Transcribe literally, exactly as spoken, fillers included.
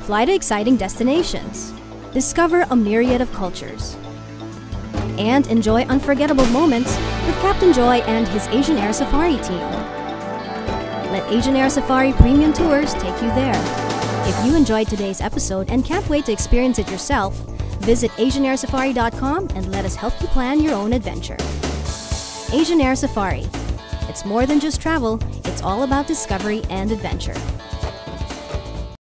Fly to exciting destinations. Discover a myriad of cultures. And enjoy unforgettable moments with Captain Joy and his Asian Air Safari team. Let Asian Air Safari Premium Tours take you there. If you enjoyed today's episode and can't wait to experience it yourself, visit asian air safari dot com and let us help you plan your own adventure. Asian Air Safari. It's more than just travel, it's all about discovery and adventure.